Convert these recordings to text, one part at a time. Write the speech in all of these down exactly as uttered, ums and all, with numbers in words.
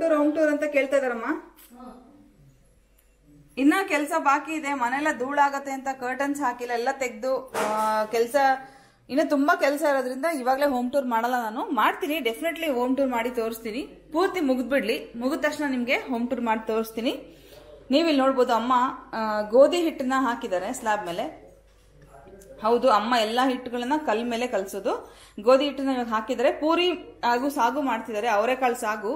Tour home tour ಅಂತ ಕೇಳ್ತಾ ಇದಾರಮ್ಮ. ಇನ್ನ ಕೆಲಸ ಬಾಕಿ ಇದೆ, ಮನೆಲ್ಲ ಧೂಳಾಗತ್ತೆ ಅಂತ ಕರ್ಟನ್ಸ್ ಹಾಕಿಲ್ಲ, ಎಲ್ಲ ತೆಗೆದು ಕೆಲಸ ಇನ್ನು ತುಂಬಾ ಕೆಲಸ ಇರೋದ್ರಿಂದ ಇವಾಗಲೇ ಹೋಮ್ ಟೂರ್ ಮಾಡಲ್ಲ. ನಾನು ಮಾಡ್ತೀನಿ, ಡೆಫಿನೆಟ್ಲಿ ಹೋಮ್ ಟೂರ್ ಮಾಡಿ ತೋರಿಸ್ತೀನಿ. ಪೂರ್ತಿ ಮುಗಿದ್ಬಿಡ್ಲಿ, ಮುಗಿದ ತಕ್ಷಣ ನಿಮ್ಗೆ ಹೋಮ್ ಟೂರ್ ಮಾಡಿ ತೋರಿಸ್ತೀನಿ. ನೀವಿಲ್ಲಿ ನೋಡ್ಬೋದು ಅಮ್ಮ ಗೋಧಿ ಹಿಟ್ಟನ್ನ ಹಾಕಿದ್ದಾರೆ ಸ್ಲ್ಯಾಬ್ ಮೇಲೆ. ಹೌದು, ಅಮ್ಮ ಎಲ್ಲಾ ಹಿಟ್ಟುಗಳನ್ನ ಕಲ್ ಮೇಲೆ ಕಲ್ಸೋದು. ಗೋಧಿ ಹಿಟ್ಟನ್ನ ಇವಾಗ ಹಾಕಿದ್ದಾರೆ. ಪೂರಿ ಹಾಗೂ ಸಾಗು ಮಾಡ್ತಿದ್ದಾರೆ, ಅವರೆಕಾಳು ಸಾಗು.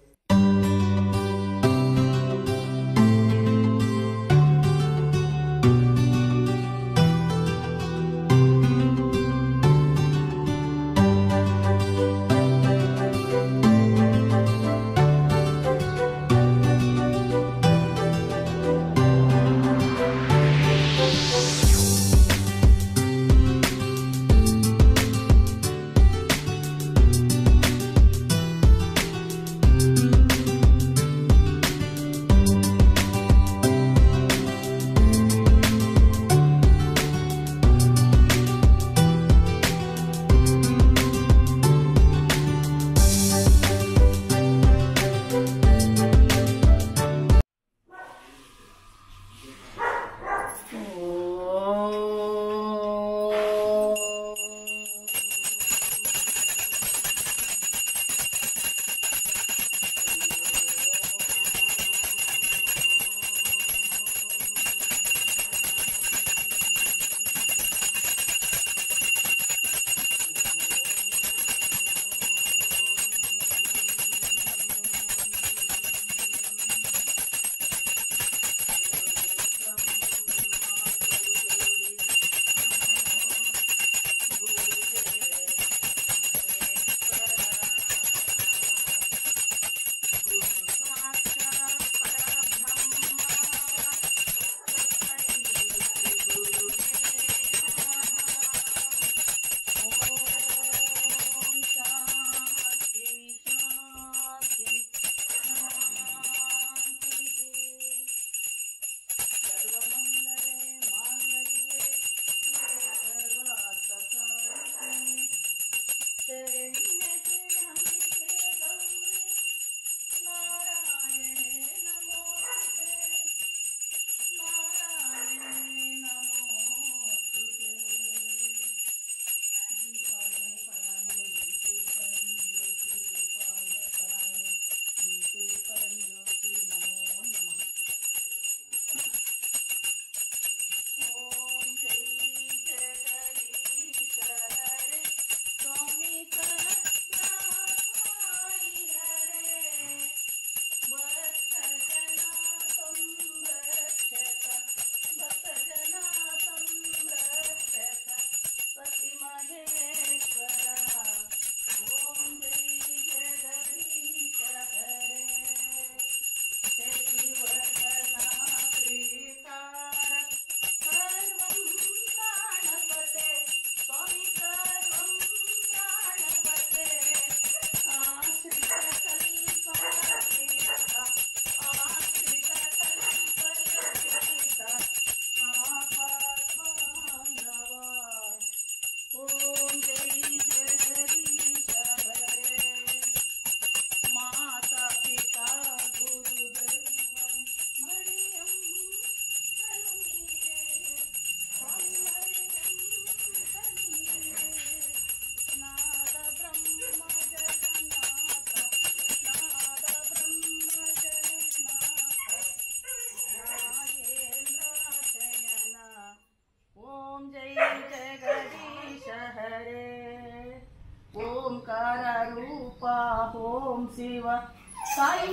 ओम शिव साई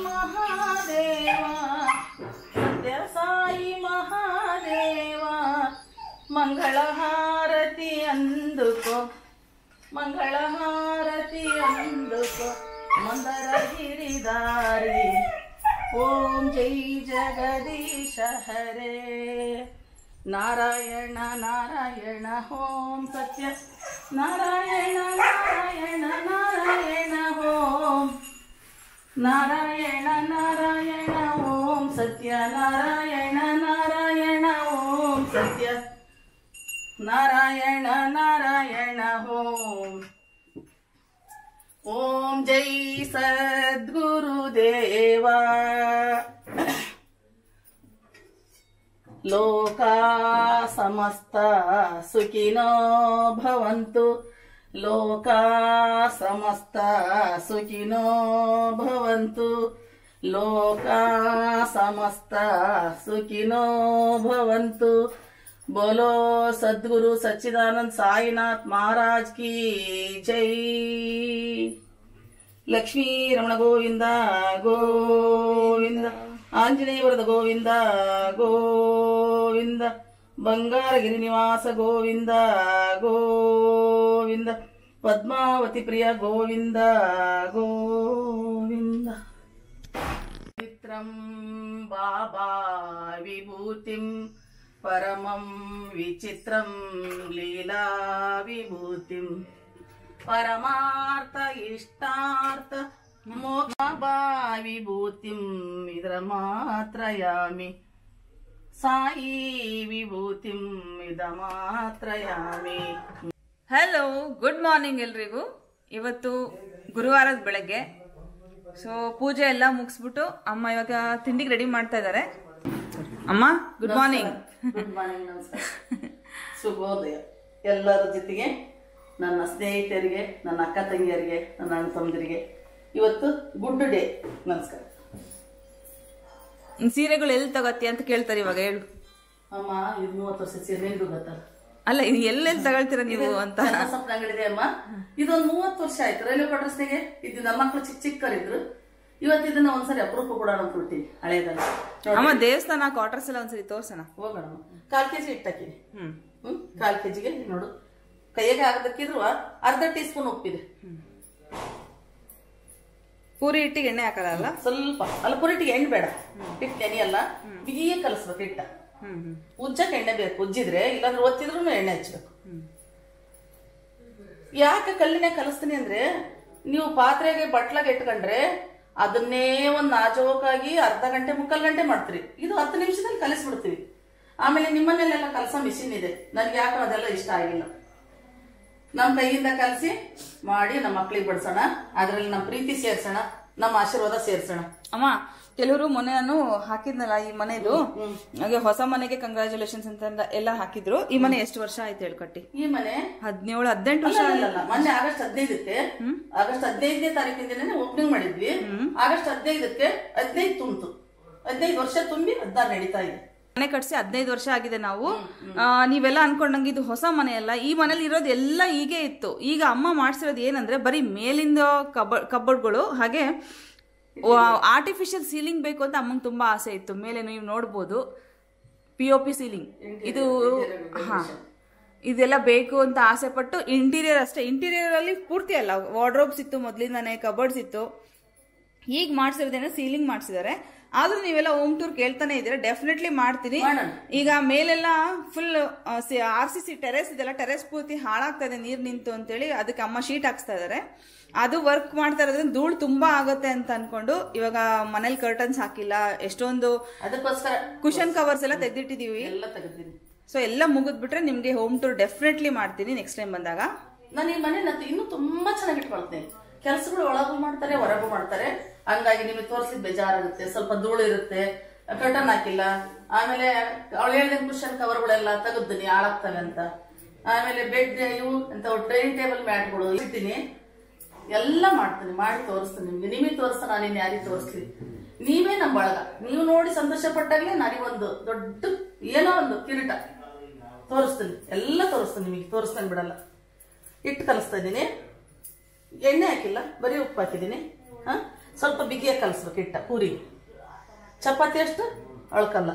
महादेवा सत्य साई महादेवा मंगल हारति अंदुको मंगल हारति अंदुको मंदर गिरिधारी ओम जय जगदीश हरे नारायण नारायण ओम सत्य नारायण नारायण नारायण ओम नारायण नारायण ओम सत्य नारायण नारायण ओम सत्य नारायण नारायण ओम ಓಂ ಜೈ ಸದ್ಗುರುದೇವ. ಲೋಕಾ ಸಮಸ್ತ ಸುಖಿನೋ ಭವಂತು. ಲೋಕಾ ಸಮಸ್ತ ಸುಖಿನೋ ಭವಂತು. ಲೋಕಾ ಸಮಸ್ತ ಸುಖಿನೋ ಭವಂತು. बोलो सद्गुरु सच्चिदानंद साईनाथ महाराज की जय. लक्ष्मी रमण गोविंद गोविंद. आंजनेय वरद गोविंद गोविंद. बंगारगिरि निवास गोविंद गोविंद. पद्मावती प्रिय गोविंद गोविंद. चित्रं बाबा विभूतिं परमं विचित्रं लीला विभूतिं. परमार्थ इष्टार्थ मोक्ष विभूतिं इदमात्रयामि. साई विभूतिं इदमात्रयामि. ಹಲೋ, ಗುಡ್ ಮಾರ್ನಿಂಗ್ ಎಲ್ರಿಗೂ. ಇವತ್ತು ಗುರುವಾರದ ಬೆಳಗ್ಗೆ. ಸೊ ಪೂಜೆ ಎಲ್ಲ ಮುಗಿಸ್ಬಿಟ್ಟು ಅಮ್ಮ ಇವಾಗ ತಿಂಡಿಗೆ ರೆಡಿ ಮಾಡ್ತಾ ಇದ್ದಾರೆ. ಅಮ್ಮ ಗುಡ್ ಮಾರ್ನಿಂಗ್. ಗುಡ್ ಮಾರ್ನಿಂಗ್, ನಮಸ್ಕಾರ, ಶುಭೋದಯ. ಎಲ್ಲರ ಜೊತೆಗೆ ನನ್ನ ಸ್ನೇಹಿತರಿಗೆ, ನನ್ನ ಅಕ್ಕ ತಂಗಿಯರಿಗೆ, ನನ್ನ ಅಣ್ಣ ತಮ್ಮಂದಿರಿಗೆ ಇವತ್ತು ಗುಡ್ ಡೇ. ನಮಸ್ಕಾರ. ಸೀರೆಗಳು ಎಲ್ಲಿ ತಗತ್ತಿ ಅಂತ ಕೇಳ್ತಾರೆ ಇವಾಗ, ಹೇಳು ಅಮ್ಮ. ಇದು ಮೂವತ್ತು ವರ್ಷ ಸೀರೆ ನಿಂದು ಗೊತ್ತಲ್ಲ? ಅಲ್ಲ, ಇದು ಎಲ್ಲೆಲ್ಲಿ ತಗೊಳ್ತೀರ ನೀವು ಅಂತ. ಅಂಗಡಿದೆ ಅಮ್ಮ. ಇದೊಂದು ಮೂವತ್ತು ವರ್ಷ ಆಯ್ತು. ರೈಲ್ವೆ ಕ್ವಾರ್ಟರ್ಸ್ನಾಗೆ ಇದ್ದು ನಮ್ಮ ಮಕ್ಕಳು ಚಿಕ್ಕ ಚಿಕ್ಕರಿದ್ರು. ಇವತ್ತು ಇದನ್ನ ಒಂದ್ಸರಿ ಅಪರೂಪ ಕೂಡ ಅಂತ ಬಿಡ್ತೀನಿ ಹಳೇದಲ್ಲ. ಅಮ್ಮ ದೇವಸ್ಥಾನ ಕ್ವಾರ್ಟರ್ಸ್ ಎಲ್ಲ ಒಂದ್ಸರಿ ತೋರ್ಸೋಣ. ಹೋಗೋಣ. ಕಾಲ್ ಕೆಜಿ ಇಟ್ಟಾಕಿನಿ. ಹ್ಮ್ ಹ್ಮ್ ಕಾಲ್ ಕೆಜಿಗೆ ನೋಡು, ಕೈಯಾಗ ಆಗದಕ್ಕಿದ್ರು ಅರ್ಧ ಟೀ ಸ್ಪೂನ್ ಉಪ್ಪಿದೆ. ಪೂರಿ ಹಿಟ್ಟಿಗೆ ಎಣ್ಣೆ ಹಾಕಲ್ಲ? ಸ್ವಲ್ಪ ಅಲ್ಲ, ಪೂರಿ ಹಿಟ್ಟಿಗೆ ಎಣ್ಣೆ ಬೇಡ. ಹಿಟ್ಟು ನೆನೆಯಲ್ಲ, ಬಿಗಿಯೇ ಕಲಸ್ಬೇಕು ಹಿಟ್ಟ. ಉಜ್ಜಕ್ಕೆ ಎಣ್ಣೆ ಬೇಕು. ಉಜ್ಜಿದ್ರೆ ಇಲ್ಲಾಂದ್ರೆ ಒತ್ತಿದ್ರು ಎಣ್ಣೆ ಹಚ್ಬೇಕು. ಯಾಕೆ ಕಲ್ಲಿನ ಕಲಿಸ್ತೀನಿ ಅಂದ್ರೆ, ನೀವು ಪಾತ್ರೆಗೆ ಬಟ್ಲಾಗ ಇಟ್ಕೊಂಡ್ರೆ ಅದನ್ನೇ ಒಂದ್ ನಾಜೂಕಾಗಿ ಅರ್ಧ ಗಂಟೆ ಮುಕ್ಕಾಲ್ ಗಂಟೆ ಮಾಡ್ತೀರಿ. ಇದು ಹತ್ತು ನಿಮಿಷದಲ್ಲಿ ಕಲಿಸ್ಬಿಡ್ತೀವಿ. ಆಮೇಲೆ ನಿಮ್ಮನೆಲ್ಲ ಕಲಸ ಮಿಷಿನ್ ಇದೆ. ನನ್ಗೆ ಯಾಕೆ ಅದೆಲ್ಲ ಇಷ್ಟ ಆಗಿಲ್ಲ. ನಮ್ ಕೈಯಿಂದ ಕಲಸಿ ಮಾಡಿ ನಮ್ಮ ಮಕ್ಳಿಗೆ ಬಡಿಸೋಣ. ಅದ್ರಲ್ಲಿ ನಮ್ಮ ಪ್ರೀತಿ ಸೇರ್ಸೋಣ, ನಮ್ಮ ಆಶೀರ್ವಾದ ಸೇರ್ಸೋಣ. ಅಮ್ಮ, ಕೆಲವರು ಮೊನ್ನೆ ನಾನು ಹಾಕಿದ್ನಲ್ಲ ಈ ಮನೆದು, ಹಾಗೆ ಹೊಸ ಮನೆಗೆ ಕಂಗ್ರಾಚುಲೇಷನ್ಸ್ ಅಂತ ಎಲ್ಲ ಹಾಕಿದ್ರು. ಈ ಮನೆ ಎಷ್ಟು ವರ್ಷ ಆಯ್ತು ಹೇಳ್ಕಟ್ಟಿ? ಈ ಮನೆ ಹದಿನೇಳು ಹದಿನೆಂಟು ವರ್ಷ. ಮೊನ್ನೆ ಆಗಸ್ಟ್ ಹದಿನೈದಕ್ಕೆ ಆಗಸ್ಟ್ ಹದಿನೈದನೇ ತಾರೀಕಿಂದನೇ ಓಪನಿಂಗ್ ಮಾಡಿದ್ವಿ. ಆಗಸ್ಟ್ ಹದಿನೈದಕ್ಕೆ ಹದಿನೈದು ತುಂಬಿತು. ಹದಿನೈದು ವರ್ಷ ತುಂಬಿ ಹದಿನಾರು ನಡೀತಾ ಇದೆ. ಮನೆ ಕಟ್ಸಿ ಹದಿನೈದು ವರ್ಷ ಆಗಿದೆ ನಾವು. ನೀವೆಲ್ಲ ಅನ್ಕೊಂಡಂಗೆ ಇದು ಹೊಸ ಮನೆ ಅಲ್ಲ. ಈ ಮನೇಲಿ ಇರೋದು ಎಲ್ಲ ಹೀಗೆ ಇತ್ತು. ಈಗ ಅಮ್ಮ ಮಾಡ್ಸಿರೋದು ಏನಂದ್ರೆ ಬರೀ ಮೇಲಿಂದ ಕಬ ಕಬೋರ್ಡ್ಗಳು ಹಾಗೆ ಆರ್ಟಿಫಿಷಿಯಲ್ ಸೀಲಿಂಗ್ ಬೇಕು ಅಂತ ಅಮ್ಮಂಗೆ ತುಂಬಾ ಆಸೆ ಇತ್ತು. ಮೇಲೆ ನೀವು ನೋಡ್ಬೋದು ಪಿ ಒ ಪಿ ಸೀಲಿಂಗ್. ಇದು ಹಾ ಇದೆಲ್ಲ ಬೇಕು ಅಂತ ಆಸೆ ಪಟ್ಟು ಇಂಟೀರಿಯರ್ ಅಷ್ಟೇ. ಇಂಟೀರಿಯರ್ ಅಲ್ಲಿ ಪೂರ್ತಿ ಅಲ್ಲ, ವಾರ್ಡ್ರೋಬ್ಸ್ ಇತ್ತು ಮೊದ್ಲಿಂದಾನೆ, ಕಬೋರ್ಡ್ಸ್ ಇತ್ತು. ಈಗ ಮಾಡ್ಸಿರೋದೇನೋ ಸೀಲಿಂಗ್ ಮಾಡ್ಸಿದ್ದಾರೆ. ಆದ್ರೂ ನೀವೆಲ್ಲ ಹೋಮ್ ಟೂರ್ ಕೇಳ್ತಾನೆ ಇದ್ದೀರಾ, ಡೆಫಿನೆಟ್ಲಿ ಮಾಡ್ತೀನಿ. ಈಗ ಮೇಲೆಲ್ಲ full R C C terrace ಇದೆಲ್ಲ, ಟೆರೆಸ್ ಪೂರ್ತಿ ಹಾಳಾಗ್ತಾ ಇದೆ ನೀರ್ ನಿಂತು ಅಂತೇಳಿ ಅದಕ್ಕೆ ಅಮ್ಮ ಶೀಟ್ ಹಾಕ್ಸ್ತಾ ಇದಾರೆ. ಅದು ವರ್ಕ್ ಮಾಡ್ತಾ ಇರೋದ್ರಿಂದ ಧೂಳು ತುಂಬಾ ಆಗುತ್ತೆ ಅಂತ ಅನ್ಕೊಂಡು ಇವಾಗ ಮನೇಲಿ ಕರ್ಟನ್ಸ್ ಹಾಕಿಲ್ಲ. ಎಷ್ಟೊಂದು ಅದಕ್ಕೋಸ್ಕರ ಕುಶನ್ ಕವರ್ಸ್ ಎಲ್ಲ ತೆಗೆದಿಟ್ಟಿದೀವಿ. ಎಲ್ಲ ತೆಗೆದಿದ್ದೀನಿ. ಸೊ ಎಲ್ಲ ಮುಗಿದ್ಬಿಟ್ರೆ ನಿಮ್ಗೆ ಹೋಮ್ ಟೂರ್ ಡೆಫಿನೆಟ್ಲಿ ಮಾಡ್ತೀನಿ ನೆಕ್ಸ್ಟ್ ಟೈಮ್ ಬಂದಾಗ. ನಾನು ಈ ಮನೆ ಇನ್ನೂ ತುಂಬಾ ಚೆನ್ನಾಗಿ ಇಟ್ಕೊಳ್ತೇನೆ. ಕೆಲಸಗಳು ಒಳಗೂ ಮಾಡ್ತಾರೆ, ಹೊರಗೂ ಮಾಡ್ತಾರೆ. ಹಂಗಾಗಿ ನಿಮಗೆ ತೋರಿಸಿದ್ ಬೇಜಾರಾಗುತ್ತೆ. ಸ್ವಲ್ಪ ಧೂಳು ಇರುತ್ತೆ, ಕರ್ಟನ್ ಹಾಕಿಲ್ಲ. ಆಮೇಲೆ ಅವಳು ಹೇಳಿದ ಕುಶನ್ ಕವರ್ಗಳೆಲ್ಲ ತೆಗೆದಿನಿ, ಹಾಳಾಗ್ತವೆ ಅಂತ. ಆಮೇಲೆ ಬೆಡ್ ಇವು ಅಂತ ಡೈನಿಂಗ್ ಟೇಬಲ್ ಮ್ಯಾಟ್ಗಳು ಇರ್ತೀನಿ. ಎಲ್ಲ ಮಾಡ್ತೀನಿ, ಮಾಡಿ ತೋರಿಸ್ತೀನಿ ನಿಮ್ಗೆ. ನಿಮಗೆ ತೋರಿಸ್ತಾ ನಾನು ಇನ್ನು ಯಾರಿಗೆ ತೋರಿಸ್ಲಿ? ನೀವೇ ನಮ್ಮ ಬಳಗ. ನೀವು ನೋಡಿ ಸಂತೋಷ ಪಟ್ಟಾಗಲೇ ನನಗೊಂದು ದೊಡ್ಡ ಏನೋ ಒಂದು ಕಿರೀಟ ತೋರಿಸ್ತೀನಿ. ಎಲ್ಲ ತೋರಿಸ್ತೀನಿ ನಿಮಗೆ, ತೋರಿಸ್ತಾನೆ ಬಿಡಲ್ಲ. ಹಿಟ್ಟು ಕಲಿಸ್ತಾ ಇದ್ದೀನಿ, ಎಣ್ಣೆ ಹಾಕಿಲ್ಲ, ಬರೀ ಉಪ್ಪು ಹಾಕಿದ್ದೀನಿ. ಹಾ, ಸ್ವಲ್ಪ ಬಿಗಿಯಾಗಿ ಕಲಿಸ್ಬೇಕು ಹಿಟ್ಟ. ಪೂರಿ ಚಪಾತಿ ಅಷ್ಟು ಅಳ್ಕಲ್ಲ.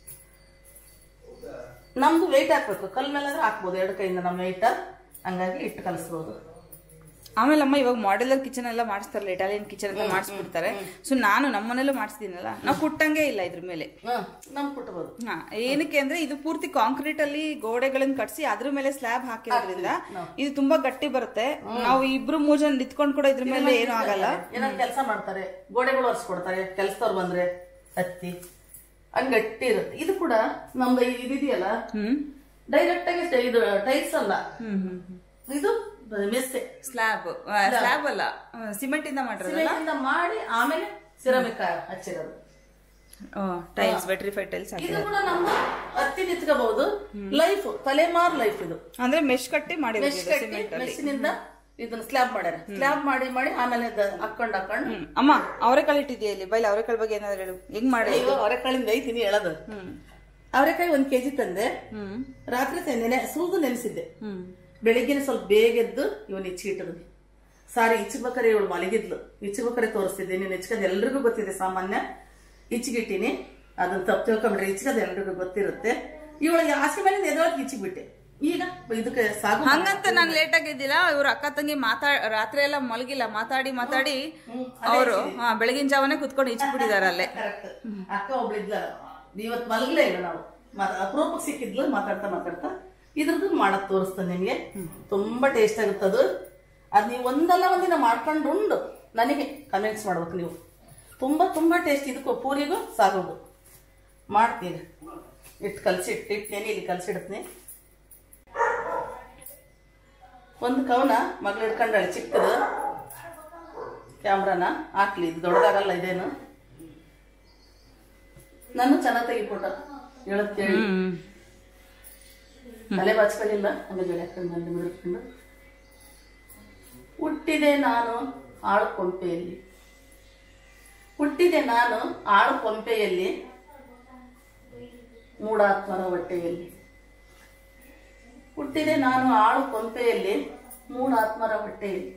ನಮ್ದು ವೆಯ್ಟ್ ಹಾಕ್ಬೇಕು. ಕಲ್ ಮೇಲೆ ಹಾಕ್ಬೋದು ಎರಡು ಕೈಯಿಂದ ನಮ್ಮ ವೆಯ್ಟ. ಹಂಗಾಗಿ ಹಿಟ್ಟು ಕಲಿಸ್ಬೋದು. ಆಮೇಲೆ ಅಮ್ಮ ಇವಾಗ ಮಾಡ್ಯುಲರ್ ಕಿಚನ್ ಎಲ್ಲ ಮಾಡಿಸ್ತಾರಲ್ಲ, ಇಟಾಲಿಯನ್ ಕಿಚನ್ ಎಲ್ಲ ಮಾಡಿಸ್ಬಿಡ್ತಾರೆ. ಸೊ ನಾನು ನಮ್ಮನೇಲೂ ಮಾಡಿಸ್ತೀನಲ್ಲ, ನಾವು ಕುಟ್ಟಂಗೆ ಇಲ್ಲ ಇದ್ರ ಮೇಲೆ. ನಮ್ ಕುಟ್ಟಬಹುದು. ಹಾ, ಏನಕ್ಕೆ ಅಂದ್ರೆ ಇದು ಪೂರ್ತಿ ಕಾಂಕ್ರೀಟ್ ಅಲ್ಲಿ ಗೋಡೆಗಳನ್ನ ಕಟ್ಸಿ ಅದ್ರ ಮೇಲೆ ಸ್ಲ್ಯಾಬ್ ಹಾಕಿರೋದ್ರಿಂದ ಇದು ತುಂಬಾ ಗಟ್ಟಿ ಬರುತ್ತೆ. ನಾವು ಇಬ್ರು ಮೂರ್ ಜನ ನಿಂತ್ಕೊಂಡು ಕೂಡ ಇದ್ರ ಮೇಲೆ ಏನು ಆಗಲ್ಲ. ಏನಾದ್ರು ಕೆಲಸ ಮಾಡ್ತಾರೆ, ಗೋಡೆಗಳು ಒರ್ಸ್ಕೊಡ್ತಾರೆ ಕೆಲಸದವ್ರು ಬಂದ್ರೆ, ಹತ್ತಿ ಹಂಗ್ ಗಟ್ಟಿ ಇರುತ್ತೆ. ಇದು ಕೂಡ ನಮ್ದು ಇದೆಯಲ್ಲ, ಡೈರೆಕ್ಟ್ ಆಗಿ ಇದು ಟೈಲ್ಸ್ ಅಲ್ಲ, ಇದು ಮೆಸ್ಸೆ ಸ್ಲ್ಯಾಬ್ ಸ್ಲ್ಯಾಬ್ ಅಲ್ಲ ಸಿಮೆಂಟ್ ಇಂದ ಮಾಡಿರೋದಲ್ಲ ಸಿಮೆಂಟ್ ಇಂದ ಮಾಡಿ ಆಮೇಲೆ ಸಿರಮಿಕ್ ಹಚ್ಚಿರೋದು ಟೈಲ್ಸ್ ವೆಟ್ರಿಫೈಡ್ ಟೈಲ್ಸ್ ಇದು ಕೂಡ ನಮ್ದು ಹತ್ತಿ ನಿತ್ಕೋಬಹುದು ಲೈಫ್ ತಲೆಮಾರ್ ಲೈಫ್ ಇದು ಅಂದ್ರೆ ಮೆಶ್ ಕಟ್ಟಿ ಮಾಡಿರೋದು ಮೆಶ್ ಕಟ್ಟಿ ಮೆಷಿನಿಂದ ಇದನ್ನ ಸ್ಲ್ಯಾಬ್ ಮಾಡ್ಯಾರ ಸ್ಲ್ಯಾಬ್ ಮಾಡಿ ಮಾಡಿ ಆಮೇಲೆ ಹಾಕೊಂಡ್ ಹಾಕೊಂಡು ಅಮ್ಮ ಅವರೆಕಾಳು ಇಟ್ಟಿದ್ಯಾ ಇಲ್ಲಿ ಬೈಲ್ ಅವರೆಕಾಳು ಬಗ್ಗೆ ಏನಾದ್ರು ಹೇಳು ಹೆಂಗ್ ಮಾಡಿ ಅವರೆಕಾಳಿಂದ ಐತೀನಿ ಹೇಳೋದು ಅವರೆಕಾಯಿ ಒಂದ್ ಕೆಜಿ ತಂದೆ ರಾತ್ರಿ ನೆನೆ ಸೂದು ನೆನೆಸಿದ್ದೆ ಬೆಳಿಗ್ಗೆ ಸ್ವಲ್ಪ ಬೇಗ ಎದ್ದು ಇವನ್ ಇಚ್ಚಿಟ್ಟಿದ್ವಿ ಸಾರಿ ಇಚ್ಚಿಬೇಕಾರೆ ಇವಳು ಮಲಗಿದ್ಲು ಇಚ್ಚಿಬೇಕಾರೆ ತೋರಿಸ್ತಿದ್ದೆ ನೀನು ಇಚ್ಕದ್ ಎಲ್ರಿಗೂ ಗೊತ್ತಿದೆ ಸಾಮಾನ್ಯ ಇಚ್ಚಿಗಿಟ್ಟಿನಿ ಅದನ್ನ ತಪ್ಪು ತಿಳ್ಕೊಂಡ್ರೆ ಇಚ್ಕದ್ ಎಲ್ರಿಗೂ ಗೊತ್ತಿರುತ್ತೆ ಇವಳಿಗೆ ಹಾಸಿಗೆ ಮೇಲೆ ಎದೊಳಗೆ ಇಚ್ಚಿಬಿಟ್ಟೆ ಈಗ ಇದಕ್ಕೆ ಸಾಗು ಹಂಗಂತ ನಾನ್ ಲೇಟ್ ಆಗಿದ್ದಿಲ್ಲ ಇವ್ರ ಅಕ್ಕ ತಂಗಿ ಮಾತಾ ರಾತ್ರಿ ಎಲ್ಲ ಮಲಗಿಲ್ಲ ಮಾತಾಡಿ ಮಾತಾಡಿ ಅವರು ಬೆಳಗಿನ ಜಾವನೇ ಕುತ್ಕೊಂಡು ಇಚ್ಚಿಬಿಟ್ಟಿದಾರ ಅಲ್ಲೇ ಅಕ್ಕ ಒಬ್ಳಿದ್ಲ ಇವತ್ ಮಲಗಲೇ ಇಲ್ಲ ನಾವು ಅಪರೂಪಕ್ಕೆ ಸಿಕ್ಕಿದ್ಲು ಮಾತಾಡ್ತಾ ಮಾತಾಡ್ತಾ ಇದ್ರದ್ದು ಮಾಡಕ್ ತೋರಿಸ್ತಾನೆ ನಿಮ್ಗೆ ತುಂಬಾ ಟೇಸ್ಟ್ ಆಗುತ್ತದು ಅದ್ ನೀವು ಒಂದಲ್ಲ ಒಂದಿನ ಮಾಡ್ಕೊಂಡು ಉಂಡು ನನಗೆ ಕಮೆಂಟ್ಸ್ ಮಾಡ್ಬೇಕು ನೀವು ತುಂಬಾ ತುಂಬಾ ಟೇಸ್ಟ್ ಇದಕ್ಕೂ ಪೂರಿಗೂ ಸಾಗೋದು ಮಾಡ್ತೀನಿ ಇಟ್ಟು ಕಲ್ಸಿ ಇಟ್ಟು ಇಟ್ಟೇನೆ ಇಲ್ಲಿ ಕಲ್ಸಿಡ್ತೀನಿ ಒಂದು ಕವನ ಮಗಳು ಹಿಡ್ಕೊಂಡಾಳೆ ಚಿಕ್ಕದು ಕ್ಯಾಮ್ರಾನ ಹಾಕ್ಲಿ ಇದು ದೊಡ್ಡದಾಗಲ್ಲ ಇದೇನು ನಾನು ಚೆನ್ನಾಗಿ ತೆಗಿಕೊಟ್ಟ ಹೇಳತ್ತೇಳಿ ತಲೆ ಬಾಚ್ಕೊಳ್ಳಿಲ್ಲ ಹಂಗೆ ಜೋಡಿ ಹಾಕೊಂಡು ಬಂದು ಬಿಡ್ಕೊಂಡು ಹುಟ್ಟಿದೆ ನಾನು ಆಳು ಕೊಂಪೆಯಲ್ಲಿ ಹುಟ್ಟಿದೆ ನಾನು ಆಳು ಕೊಂಪೆಯಲ್ಲಿ ಮೂಢಾತ್ಮರ ಹೊಟ್ಟೆಯಲ್ಲಿ ಹುಟ್ಟಿದೆ ನಾನು ಆಳು ಕೊಂಪೆಯಲ್ಲಿ ಮೂಢಾತ್ಮರ ಹೊಟ್ಟೆಯಲ್ಲಿ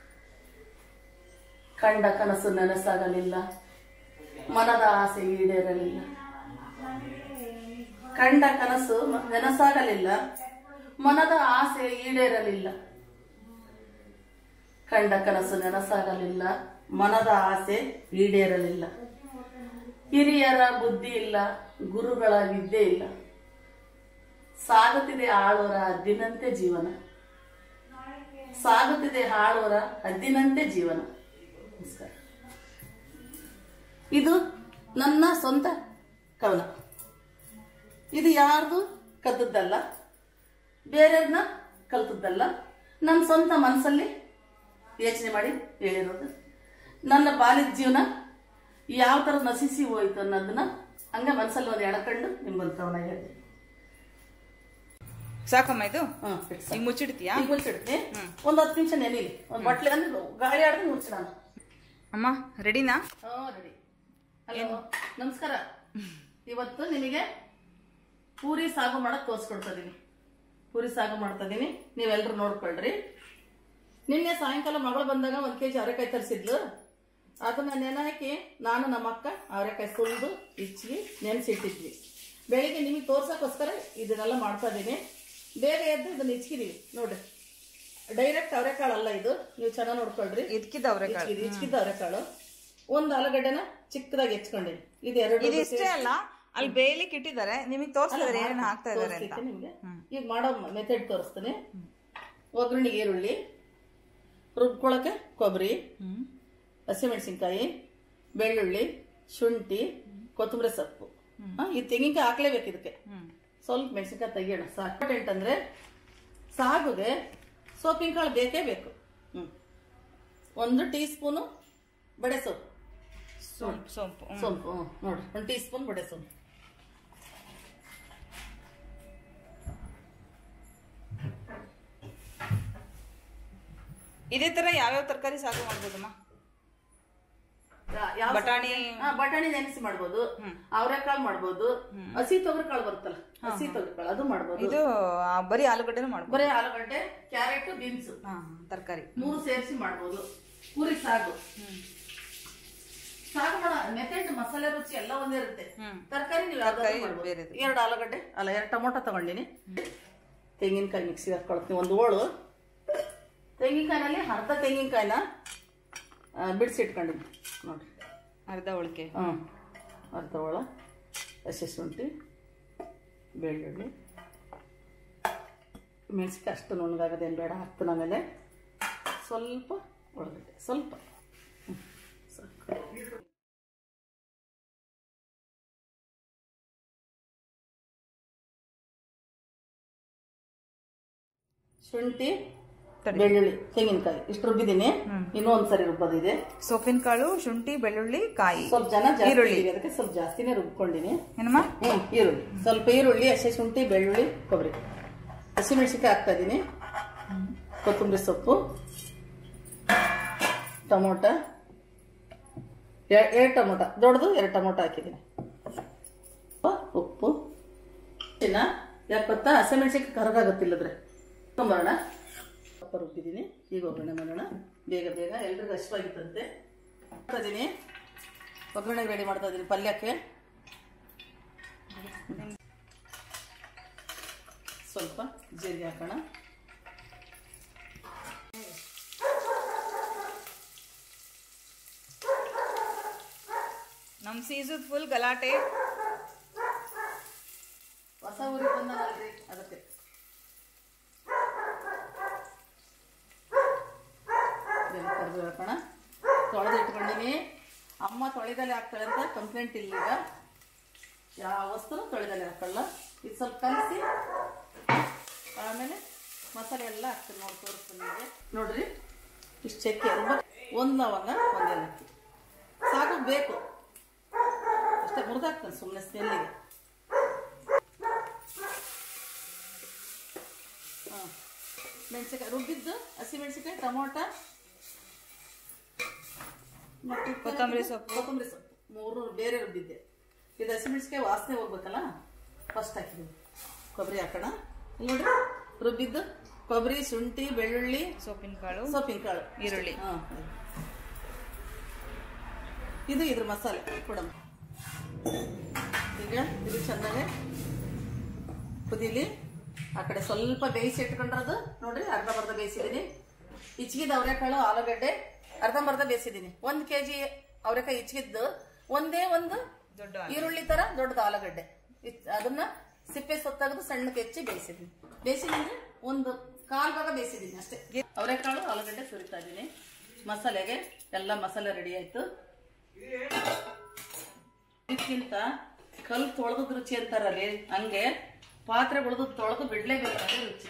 ಕಂಡ ಕನಸು ನನಸಾಗಲಿಲ್ಲ ಮನದ ಆಸೆ ಈಡೇರಲಿಲ್ಲ ಕಂಡ ಕನಸು ನನಸಾಗಲಿಲ್ಲ ಮನದ ಆಸೆ ಈಡೇರಲಿಲ್ಲ ಕಂಡ ಕನಸು ನನಸಾಗಲಿಲ್ಲ ಮನದ ಆಸೆ ಈಡೇರಲಿಲ್ಲ ಹಿರಿಯರ ಬುದ್ಧಿ ಇಲ್ಲ ಗುರುಗಳ ವಿದ್ಯೆ ಇಲ್ಲ ಸಾಗುತ್ತಿದೆ ಆಳೋರ ಹದ್ದಿನಂತೆ ಜೀವನ ಸಾಗುತ್ತಿದೆ ಆಳೋರ ಹದ್ದಿನಂತೆ ಜೀವನ ನಮಸ್ಕಾರ ಇದು ನನ್ನ ಸ್ವಂತ ಕವನ ಇದು ಯಾರ್ದು ಕದ್ದದ್ದಲ್ಲ ಬೇರೆಯವ್ರನ್ನ ಕಲ್ತದ್ದಲ್ಲ ನನ್ನ ಸ್ವಂತ ಮನಸ್ಸಲ್ಲಿ ಯೋಚನೆ ಮಾಡಿ ಹೇಳಿರೋದು ನನ್ನ ಬಾಲ್ಯದ ಜೀವನ ಯಾವ ತರ ನಶಿಸಿ ಹೋಯ್ತು ಅನ್ನೋದನ್ನ ಹಂಗ ಮನಸ್ಸಲ್ಲಿ ಒಂದು ಎಡಕೊಂಡು ನಿಮ್ಗೊಂದು ಕವನ ಹೇಳಿದೆ ಸಾಕಮ್ಮ ಇದು ಹ್ಮ್ ಮುಚ್ಚಿಡ್ತೀಯಾ ಮುಚ್ಚಿಡ್ತೀನಿ ಒಂದ್ ಹತ್ತು ನಿಮಿಷ ನೆನೀಲಿ ಒಂದ್ ಬಟ್ಲೆ ಅಂದ್ರೆ ಗಾಳಿ ಆಡಿದ್ರೆ ಮುಚ್ಚ ನಾನು ಅಮ್ಮ ರೆಡಿನಾ ಹ್ಞೂ ರೆಡಿ ಹಲೋ ನಮಸ್ಕಾರ ಇವತ್ತು ನಿಮಗೆ ಪೂರಿ ಸಾಗು ಮಾಡಕ್ ತೋರಿಸ್ಕೊಡ್ತಾ ಇದೀನಿ ಪೂರಿ ಸಾಗು ಮಾಡ್ತಾ ಇದೀನಿ ನೀವೆಲ್ಲರೂ ನೋಡ್ಕೊಳ್ರಿ ನಿನ್ನೆ ಸಾಯಂಕಾಲ ಮಗಳು ಬಂದಾಗ ಒಂದ್ ಕೆಜಿ ಅವರೆಕಾಯಿ ತರಿಸಿದ್ಲು ಅದನ್ನ ನೆನೆ ಹಾಕಿ ನಾನು ನಮ್ಮ ಅಕ್ಕ ಅವರೆಕಾಯಿ ಸುಲಿದು ಇಚ್ಚಿ ನೆನೆಸಿಟ್ಟಿದ್ವಿ ಬೆಳಿಗ್ಗೆ ನಿಮಗೆ ತೋರ್ಸಕ್ಕೋಸ್ಕರ ಇದನ್ನೆಲ್ಲ ಮಾಡ್ತಾ ಇದೀನಿ ಬೇಗ ಎದ್ದು ಇದನ್ನ ಇಚ್ಕಿದೀವಿ ನೋಡ್ರಿ ಡೈರೆಕ್ಟ್ ಅವರೆಕಾಳು ಅಲ್ಲ ಇದು ನೀವು ಚೆನ್ನಾಗಿ ನೋಡ್ಕೊಳ್ರಿ ಇದ್ಕಿದ್ದ ಅವರೆಕಾಳು ಇಚ್ಕಿದ್ದ ಅವರೆಕಾಳು ಒಂದು ಆಲೂಗಡ್ಡೆನ ಚಿಕ್ಕದಾಗಿ ಹೆಚ್ಕೊಂಡಿನಿ ಇದು ಎರಡು ಇದು ಇಷ್ಟೇ ಅಲ್ಲ ಅಲ್ಲಿ ಬೇಯಲಿಕ್ಕೆ ಇಟ್ಟಿದ್ದಾರೆ ನಿಮಗೆ ತೋರಿಸಿದ್ರೆ ಏನೇನು ಹಾಕ್ತಾ ಇದಾರೆ ಅಂತ ನಿಮ್ಗೆ ಈಗ ಮಾಡೋ ಮೆಥಡ್ ತೋರಿಸ್ತೀನಿ ಒಗ್ಗರಣೆಗೆ ಈರುಳ್ಳಿ ರುಬ್ಕೊಳಕ್ಕೆ ಕೊಬ್ಬರಿ ಹಸಿಮೆಣಸಿನ್ಕಾಯಿ ಬೆಳ್ಳುಳ್ಳಿ ಶುಂಠಿ ಕೊತ್ತಂಬರಿ ಸೊಪ್ಪು ಈ ತೆಂಗಿನಕಾಯಿ ಹಾಕ್ಲೇಬೇಕು ಇದಕ್ಕೆ ಸ್ವಲ್ಪ ಮೆಣಸಿನ್ಕಾಯಿ ತೆಗಿಯೋಣ ಸಾಕು ಅಂದ್ರೆ ಸಾಗುಗೆ ಸೊಪ್ಪಿನ ಕಾಳು ಬೇಕೇ ಬೇಕು ಹ್ಮ್ ಒಂದು ಟೀ ಸ್ಪೂನು ಬಡೆ ಸೊಪ್ಪು ಸೊಂಪು ಸೊಂಪು ಸೊಂಪು ನೋಡ್ರಿ ಒಂದು ಟೀ ಸ್ಪೂನ್ ಬಡೆ ಸೊಪ್ಪು ಇದೇ ತರ ಯಾವ್ಯಾವ ತರಕಾರಿ ಸಾಗು ಮಾಡ್ಬೋದಮ್ಮ ಬಟಾಣಿ ಬಟಾಣಿ ನೆನೆಸಿ ಮಾಡ್ಬೋದು ಅವರೆಕಾಳು ಮಾಡ್ಬೋದು ಹಸಿ ತೊಗರಿ ಕಾಳು ಬರುತ್ತಲ್ಲ ಹಸಿ ತೊಗರಿ ಕಾಳು ಅದು ಮಾಡ್ಬೋದು ಇದು ಬರೀ ಆಲೂಗಡ್ಡೆನೂ ಮಾಡ್ಬೋದು ಬರೀ ಆಲೂಗಡ್ಡೆ ಕ್ಯಾರೆಟ್ ಬೀನ್ಸ್ ತರಕಾರಿ ಮೂರು ಸೇರಿಸಿ ಮಾಡ್ಬೋದು ಪೂರಿ ಸಾಗು ಸಾಗು ಮಾಡೋ ಮೆಥಡ್ ಮಸಾಲೆ ರುಚಿ ಎಲ್ಲ ಒಂದೇ ಇರುತ್ತೆ ತರಕಾರಿ ನೀವು ಎರಡು ಆಲೂಗಡ್ಡೆ ಅಲ್ಲ ಎರಡು ಟೊಮೊಟೊ ತಗೊಂಡಿನಿ ತೆಂಗಿನಕಾಯಿ ಮಿಕ್ಸಿಗೆ ಹಾಕೊಳ್ತೀನಿ ಒಂದು ಓಳು ತೆಂಗಿನಕಾಯಿನಲ್ಲಿ ಅರ್ಧ ತೆಂಗಿನಕಾಯಿನ ಬಿಡಿಸಿಟ್ಕೊಂಡಿನಿ ನೋಡ್ರಿ ಅರ್ಧ ಹೋಳಿಗೆ ಹ್ಞೂ ಅರ್ಧ ಹೋಳ ಹಸಿ ಶುಂಠಿ ಬೆಳ್ಳುಳ್ಳಿ ಮೆಣಸಿಗೆ ಅಷ್ಟು ನುಣ್ಣಗಾಗೋದೇನು ಬೇಡ ಹಾಕ್ತೀನಿ ಆಮೇಲೆ ಸ್ವಲ್ಪ ಒಳಗಡೆ ಸ್ವಲ್ಪ ಶುಂಠಿ ಬೆಳ್ಳುಳ್ಳಿ, ತೆಂಗಿನಕಾಯಿ ಇಷ್ಟು ರುಬ್ಬಿದ್ದೀನಿ. ಇನ್ನೂ ಒಂದ್ಸರಿ ರುಬ್ಬೋದಿದೆ. ಸೊಪ್ಪಿನ ಕಾಳು, ಶುಂಠಿ, ಬೆಳ್ಳುಳ್ಳಿ, ಕಾಯಿ, ಸ್ವಲ್ಪ ಜನ ಈರುಳ್ಳಿ, ಅದಕ್ಕೆ ಸ್ವಲ್ಪ ಜಾಸ್ತಿನೇ ರುಬ್ಕೊಂಡಿನಿ. ಏನಮ್ಮ? ಹ್ಮ್ ಈರುಳ್ಳಿ, ಸ್ವಲ್ಪ ಈರುಳ್ಳಿ, ಹಸಿ ಶುಂಠಿ, ಬೆಳ್ಳುಳ್ಳಿ, ಕೊಬ್ಬರಿ, ಹಸಿಮೆಣಸಿಕಾಯಿ ಹಾಕ್ತಾ ಇದೀನಿ, ಕೊತ್ತಂಬರಿ ಸೊಪ್ಪು, ಟೊಮೊಟ, ಎರಡು ಟೊಮೊಟ ದೊಡ್ಡದು, ಎರಡು ಟೊಮೊಟ ಹಾಕಿದ್ದೀನಿ, ಉಪ್ಪು, ಯಾಕೆ ಗೊತ್ತಾ ಹಸಿಮೆಣಸಿಕಾಯಿ ಕರಗಾಗುತ್ತಿಲ್ಲದ್ರೆ ತೊಂಬರೋಣ. ಸ್ವಲ್ಪ ರುಬ್ಬಿದ್ದೀನಿ. ಈಗ ಒಗ್ಗರಣೆ ಮಾಡೋಣ ಬೇಗ ಬೇಗ, ಎಲ್ರಿಗೂ ಹಸಿವಾಗಿತ್ತಂತೆ. ಮಾಡ್ತಾ ಇದೀನಿ, ಒಗ್ಗರಣೆ ರೆಡಿ ಮಾಡ್ತಾ ಇದೀನಿ ಪಲ್ಯಕ್ಕೆ. ಸ್ವಲ್ಪ ಜೀರಿಗೆ ಹಾಕೋಣ. ನಮ್ ಸೀಸದ್ ಫುಲ್ ಗಲಾಟೆ. ಹೊಸ ಊರಿಗೆ ಬಂದಲ್ರಿ ಅದಕ್ಕೆ. ಕರ್ಬೇವು ಹಾಕೋಣ. ತೊಳೆದು ಇಟ್ಕೊಂಡಿನಿ. ಅಮ್ಮ ತೊಳೆದಲ್ಲೇ ಹಾಕ್ತಾಳೆ ಅಂತ ಕಂಪ್ಲೇಂಟ್ ಇಲ್ಲ. ಈಗ ಯಾವ ವಸ್ತುನು ತೊಳೆದಲ್ಲೇ ಹಾಕೊಳ್ಳ. ಇದು ಸ್ವಲ್ಪ ಕಲಸಿ ಆಮೇಲೆ ಮಸಾಲೆ ಎಲ್ಲ ಹಾಕ್ತೀನಿ. ನೋಡಿ ತೋರಿಸ್ತೀನಿ ನಿಮಗೆ. ನೋಡ್ರಿ ಇಷ್ಟು ಚಕ್ಕೆ ಅಲ್ವಾ, ಒಂದು ಲವಂಗ, ಒಂದು ಏಲಕ್ಕಿ ಸಾಕು, ಬೇಕು ಅಷ್ಟೇ. ಮುರಿದಾಗ್ತಾನೆ ಸುಮ್ಮನೆ ಸ್ಮೆಲ್ಲಿಗೆ. ಹಾಂ, ಮೆಣಸಿನ್ಕಾಯಿ ರುಬ್ಬಿದ್ದು, ಹಸಿಮೆಣಸಿನ್ಕಾಯಿ, ಟೊಮೊಟ ಮತ್ತು ಕೊತ್ತಂಬರಿ ಸೊಪ್ಪು, ಕೊತ್ತಂಬರಿ ಸೊಪ್ಪು ಮೂರು ಬೇರೆ ರುಬ್ಬಿದ್ದೆ. ಇದು ಹಸಿಮೆಣಸಿನ್ಕಾಯಿ ವಾಸನೆ ಹೋಗ್ಬೇಕಲ್ಲ, ಫಸ್ಟ್ ಹಾಕಿದ್ವಿ. ಕೊಬ್ಬರಿ ಹಾಕೋಣ. ನೋಡ್ರಿ ರುಬ್ಬಿದ್ದು ಕೊಬ್ಬರಿ, ಶುಂಠಿ, ಬೆಳ್ಳುಳ್ಳಿ, ಸೊಪ್ಪಿನ ಕಾಳು, ಸೊಪ್ಪಿನ ಕಾಳು, ಈರುಳ್ಳಿ. ಹಾಂ, ಇದು ಇದ್ರ ಮಸಾಲೆ ಕೊಡಮ್ಮ. ಈಗ ಇದು ಚೆನ್ನಾಗಿ ಕುದೀಲಿ. ಆ ಕಡೆ ಸ್ವಲ್ಪ ಬೇಯಿಸಿ ಇಟ್ಕೊಂಡ್ರದು ನೋಡ್ರಿ, ಅರ್ಧಂಬರ್ಧ ಬೇಯಿಸಿದೀನಿ. ಇಚ್ಗಿದ ಅವರೆಕಾಳು, ಆಲೂಗಡ್ಡೆ ಅರ್ಧಂಬರ್ಧ ಬೇಯಿಸಿದೀನಿ. ಒಂದ್ ಕೆಜಿ ಅವರೆಕಾಯಿ ಇಚ್ಗಿದ್ದು ಒಂದೇ ಒಂದು ದೊಡ್ಡ ಈರುಳ್ಳಿ ತರ ದೊಡ್ಡದು ಆಲೂಗಡ್ಡೆ, ಅದನ್ನ ಸಿಪ್ಪೆ ಸೊತ್ತಾಗದು ಸಣ್ಣಕ್ಕೆ ಹೆಚ್ಚಿ ಬೇಯಿಸಿದೀನಿ. ಬೇಯಿಸಿದ್ರೆ ಒಂದು ಕಾಲ್ ಭಾಗ ಬೇಯಿಸಿದೀನಿ ಅಷ್ಟೇ. ಅವರೆಕಾಳು, ಆಲೂಗಡ್ಡೆ ಸುರಿತಾ ಇದೀನಿ. ಮಸಾಲೆಗೆ ಎಲ್ಲ ಮಸಾಲೆ ರೆಡಿ ಆಯ್ತು. ಇದಕ್ಕಿಂತ ಕಲ್ ತೊಳೆದ್ ರುಚಿ ಅಂತಾರಲ್ಲಿ, ಹಂಗೆ ಪಾತ್ರೆ ಉಳಿದು ತೊಳೆದು ಬಿಡ್ಲೇಬೇಕಾದ್ರೆ ರುಚಿ.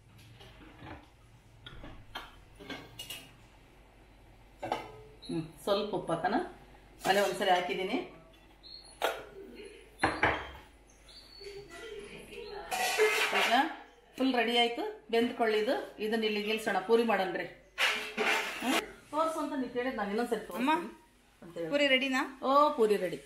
ಹ್ಮ್ ಸ್ವಲ್ಪ ಉಪ್ಪು ಹಾಕೋಣ. ಅಲ್ಲೇ ಒಂದ್ಸರಿ ಹಾಕಿದ್ದೀನಿ. ಈಗ ಫುಲ್ ರೆಡಿ ಆಯ್ತು. ಬೆಂದ್ಕೊಳ್ಳಿದು. ಇದನ್ನ ಇಲ್ಲಿ ನಿಲ್ಸೋಣ, ಪೂರಿ ಮಾಡೋಣ್ರಿ. ಹ್ಮ್ ತೋರ್ಸು ಅಂತ ನೀವು ಹೇಳಿದ್ ನಾನು ಇನ್ನೊಂದ್ಸರಿ ತೋರಿಸ್ತೀನಿ. ಪೂರಿ ರೆಡಿನಾ? ಓ ಪೂರಿ ರೆಡಿ.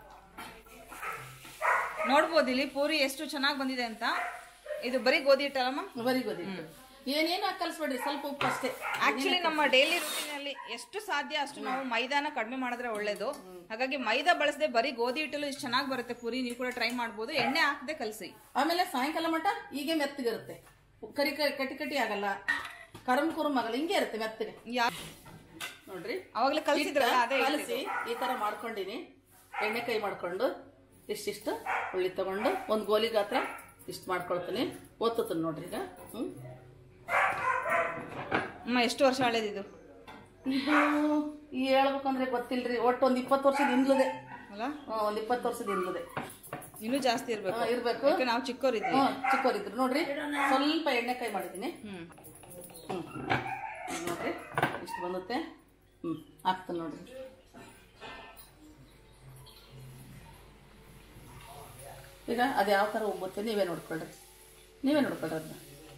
ನೋಡ್ಬೋದು ಇಲ್ಲಿ ಪೂರಿ ಎಷ್ಟು ಚೆನ್ನಾಗಿ ಬಂದಿದೆ ಅಂತ. ಇದು ಬರೀ ಗೋಧಿ ಹಿಟ್ಟಲ್ಲಮ್ಮ? ಬರೀ ಗೋಧಿ ಹಿಟ್ಟು. ಏನೇನು ಕಲ್ಸ್ಬೇಡ್ರಿ, ಸ್ವಲ್ಪ ಉಪ್ಪು ಅಷ್ಟೇ. ಆಕ್ಚುಲಿ ನಮ್ಮ ಡೈಲಿ ರೂಟೀನ್ ಅಲ್ಲಿ ಎಷ್ಟು ಸಾಧ್ಯ ಅಷ್ಟು ನಾವು ಮೈದಾನ ಕಡಿಮೆ ಮಾಡಿದ್ರೆ ಒಳ್ಳೇದು. ಹಾಗಾಗಿ ಮೈದಾ ಬಳಸದೆ ಬರೀ ಗೋಧಿ ಹಿಟ್ಟಲು ಇಷ್ಟು ಚೆನ್ನಾಗಿ ಬರುತ್ತೆ ಪೂರಿ. ನೀವು ಕೂಡ ಟ್ರೈ ಮಾಡಬಹುದು. ಎಣ್ಣೆ ಹಾಕದೆ ಕಲಸಿ. ಆಮೇಲೆ ಸಾಯಂಕಾಲ ಮಟ್ಟ ಹೀಗೆ ಮೆತ್ತಗಿರುತ್ತೆ. ಕರಿ ಕಟಿ ಕಟಿ ಆಗಲ್ಲ, ಕರಂ ಕುರುಮ್ ಆಗಲ್ಲ, ಹಿಂಗೆ ಇರುತ್ತೆ ಮೆತ್ತಗೆ. ನೋಡ್ರಿ ಅವಾಗಲೇ ಕಲಸಿದ್ರಲ್ಲ, ಅದೇ ಕಲಸಿ ಈ ತರ ಮಾಡ್ಕೊಂಡಿನಿ. ಎಣ್ಣೆ ಕೈ ಮಾಡ್ಕೊಂಡು ಇಷ್ಟಿಷ್ಟು ಉಳ್ಳಿ ತಗೊಂಡು ಒಂದು ಗೋಲಿ ಗಾತ್ರ ಇಷ್ಟು ಮಾಡ್ಕೊಳ್ತೀನಿ. ಒತ್ತುತ್ತೀನಿ ನೋಡ್ರಿ. ಈಗ ಹ್ಮ್ ಅಮ್ಮ ಎಷ್ಟು ವರ್ಷ ಹಳೇದಿದು? ಇದು ಈ ಹೇಳ್ಬೇಕಂದ್ರೆ ಗೊತ್ತಿಲ್ರಿ, ಒಟ್ಟು ಒಂದ್ ಇಪ್ಪತ್ತು ವರ್ಷದ ಹಿಂದ್ಲದೆ ಅಲ್ಲ? ಒಂದ್ ಇಪ್ಪತ್ತು ವರ್ಷದ ಹಿಂದ್ಲದೆ. ಇನ್ನೂ ಜಾಸ್ತಿ ಇರ್ಬೇಕು ಇರ್ಬೇಕು. ನಾವು ಚಿಕ್ಕವರಿದ್ವಿ. ಚಿಕ್ಕವರಿದ್ರು ನೋಡ್ರಿ. ಸ್ವಲ್ಪ ಎಣ್ಣೆ ಕೈ ಮಾಡಿದೀನಿ. ಹ್ಮ್ ಹ್ಮ್ ನೋಡ್ರಿ ಇಷ್ಟು ಬಂದುತ್ತೆ. ಹ್ಮ್ ಹಾಕ್ತಾನೆ ನೋಡ್ರಿ. ಈಗ ಅದು ಯಾವ ತರ ಉಬ್ಬುತ್ತೆ ನೀವೇ ನೋಡ್ಕೊಳ್ರಿ. ನೀವೇ ನೋಡ್ಕೊಳ್ರಿ ಅದನ್ನ.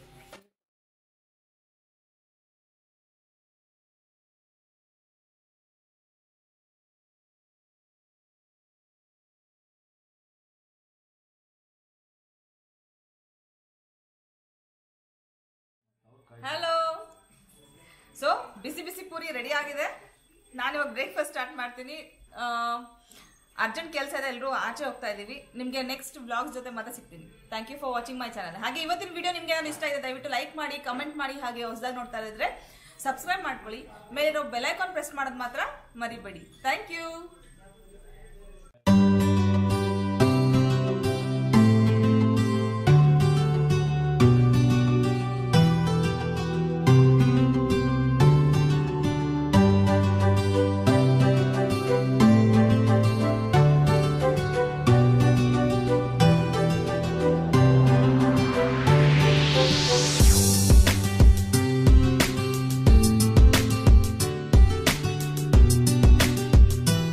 ಹಲೋ. ಸೊ ಬಿಸಿ ಬಿಸಿ ಪೂರಿ ರೆಡಿ ಆಗಿದೆ. ನಾನು ಇವಾಗ ಬ್ರೇಕ್ಫಾಸ್ಟ್ ಸ್ಟಾರ್ಟ್ ಮಾಡ್ತೀನಿ. ಅರ್ಜೆಂಟ್ ಕೆಲಸ ಇದೆ, ಎಲ್ಲರೂ ಆಚೆ ಹೋಗ್ತಾ ಇದೀವಿ. ನಿಮಗೆ ನೆಕ್ಸ್ಟ್ ವ್ಲಾಗ್ಸ್ ಜೊತೆ ಮತ್ತೆ ಸಿಗ್ತೀನಿ. Thank you for watching my channel. ಹಾಗೆ ಇವತ್ತಿನ ವಿಡಿಯೋ ನಿಮ್ಗೆ ಏನಾದ್ರು ಇಷ್ಟ ಇದೆ ದಯವಿಟ್ಟು ಲೈಕ್ ಮಾಡಿ, ಕಮೆಂಟ್ ಮಾಡಿ. ಹಾಗೆ ಹೊಸದಾಗಿ ನೋಡ್ತಾ ಇದ್ರೆ ಸಬ್ಸ್ಕ್ರೈಬ್ ಮಾಡ್ಕೊಳ್ಳಿ. ಮೇಲಿರೋ ಬೆಲ್ ಐಕಾನ್ ಪ್ರೆಸ್ ಮಾಡೋದು ಮಾತ್ರ ಮರಿಬೇಡಿ. Thank you.